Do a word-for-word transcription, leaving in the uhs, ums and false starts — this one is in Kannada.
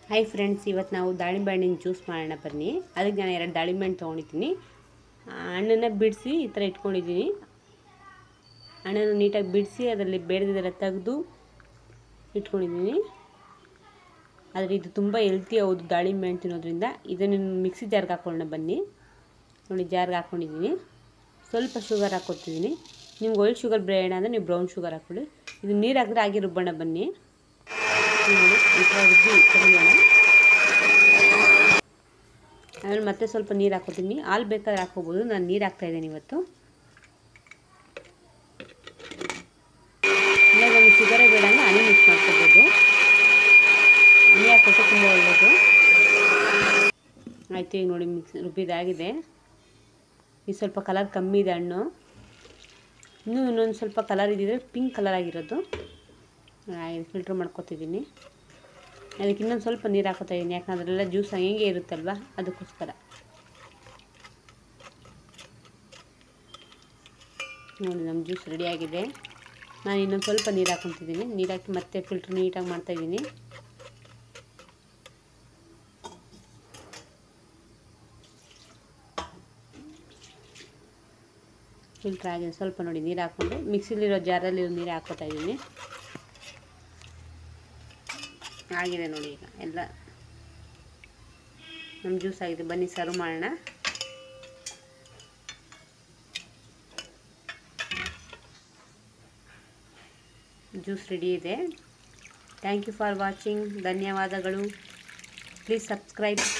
ಹಾಯ್ ಫ್ರೆಂಡ್ಸ್, ಇವತ್ತು ನಾವು ದಾಳಿಂಬೆ ಹಣ್ಣಿನ ಜ್ಯೂಸ್ ಮಾಡೋಣ ಬನ್ನಿ. ಅದಕ್ಕೆ ನಾನು ಎರಡು ದಾಳಿಂಬೆ ಹಣ್ಣು ತೊಗೊಂಡಿದ್ದೀನಿ. ಹಣ್ಣನ್ನು ಬಿಡಿಸಿ ಈ ಥರ ಇಟ್ಕೊಂಡಿದ್ದೀನಿ. ಹಣ್ಣನ್ನು ನೀಟಾಗಿ ಬಿಡಿಸಿ ಅದರಲ್ಲಿ ಬೇಡದಿದ್ದೆಲ್ಲ ತೆಗೆದು ಇಟ್ಕೊಂಡಿದ್ದೀನಿ. ಆದರೆ ಇದು ತುಂಬ ಹೆಲ್ತಿ ಹೌದು ದಾಳಿಂಬೆ ಹಣ್ಣು ತಿನ್ನೋದ್ರಿಂದ. ಇದನ್ನು ಮಿಕ್ಸಿ ಜಾರ್ಗೆ ಹಾಕ್ಕೊಳ್ಳೋಣ ಬನ್ನಿ. ನೋಡಿ, ಜಾರ್ಗೆ ಹಾಕ್ಕೊಂಡಿದ್ದೀನಿ. ಸ್ವಲ್ಪ ಶುಗರ್ ಹಾಕ್ಕೊತಿದ್ದೀನಿ. ನಿಮ್ಗೆ ವೈಟ್ ಶುಗರ್ ಬೇಡ ಅಂದರೆ ನೀವು ಬ್ರೌನ್ ಶುಗರ್ ಹಾಕ್ಕೊಳ್ಳಿ. ಇದು ನೀರು ಹಾಕಿದ್ರೆ ಹಾಗೆ ರುಬ್ಬೋಣ ಬನ್ನಿ. ನೋಡಿ, ಈ ಥರ ರುಬ್ಬಿ ತೆಗೆಯೋಣ. ಆಮೇಲೆ ಮತ್ತೆ ಸ್ವಲ್ಪ ನೀರು ಹಾಕೋತೀನಿ. ಹಾಲು ಬೇಕಾದ್ರೆ ಹಾಕೋಬೋದು, ನಾನು ನೀರು ಹಾಕ್ತಾಯಿದ್ದೀನಿ ಇವತ್ತು. ಇಲ್ಲ ನಮಗೆ ಶುಗರೇ ಬೇಡ ಅಂದರೆ ಹನಿ ಮಿಕ್ಸ್ ಮಾಡ್ಕೋಬೋದು. ಹನಿ ಹಾಕ್ಬಿಟ್ಟು ತುಂಬ ಒಳ್ಳೆಯದು. ಆಯಿತು, ಈಗ ನೋಡಿ ಮಿಕ್ಸ್ ರುಬ್ಬಿದಾಗಿದೆ. ಈಗ ಸ್ವಲ್ಪ ಕಲರ್ ಕಮ್ಮಿ ಇದೆ ಹಣ್ಣು. ಇನ್ನೂ ಇನ್ನೊಂದು ಸ್ವಲ್ಪ ಕಲರ್ ಇದ್ದಿದ್ರೆ ಪಿಂಕ್ ಕಲರ್ ಆಗಿರೋದು. ಫಿಲ್ಟ್ರ್ ಮಾಡ್ಕೊತಿದ್ದೀನಿ. ಅದಕ್ಕೆ ಇನ್ನೊಂದು ಸ್ವಲ್ಪ ನೀರು ಹಾಕೋತಾ ಇದ್ದೀನಿ, ಯಾಕಂದ್ರೆ ಅದರೆಲ್ಲ ಜ್ಯೂಸ್ ಹಂಗೆ ಇರುತ್ತಲ್ವ, ಅದಕ್ಕೋಸ್ಕರ. ನೋಡಿ, ನಮ್ಮ ಜ್ಯೂಸ್ ರೆಡಿಯಾಗಿದೆ. ನಾನು ಇನ್ನೊಂದು ಸ್ವಲ್ಪ ನೀರು ಹಾಕ್ಕೊತಿದ್ದೀನಿ. ನೀರು ಹಾಕಿ ಮತ್ತೆ ಫಿಲ್ಟ್ರ್ ನೀಟಾಗಿ ಮಾಡ್ತಾಯಿದ್ದೀನಿ. ಫಿಲ್ಟ್ರ್ ಆಗಿದೆ. ಸ್ವಲ್ಪ ನೋಡಿ ನೀರು ಹಾಕ್ಕೊಂಡು ಮಿಕ್ಸಿಲಿರೋ ಜಾರಲ್ಲಿರೋ ನೀರು ಹಾಕ್ಕೊತಾ ಇದ್ದೀನಿ. ಆಗಿದೆ ನೋಡಿ, ಈಗ ಎಲ್ಲ ನಮ್ಮ ಜ್ಯೂಸ್ ಆಗಿದೆ. ಬನ್ನಿ ಸರ್ವ್ ಮಾಡೋಣ. ಜ್ಯೂಸ್ ರೆಡಿ ಇದೆ. Thank you for watching. ಧನ್ಯವಾದಗಳು. Please subscribe.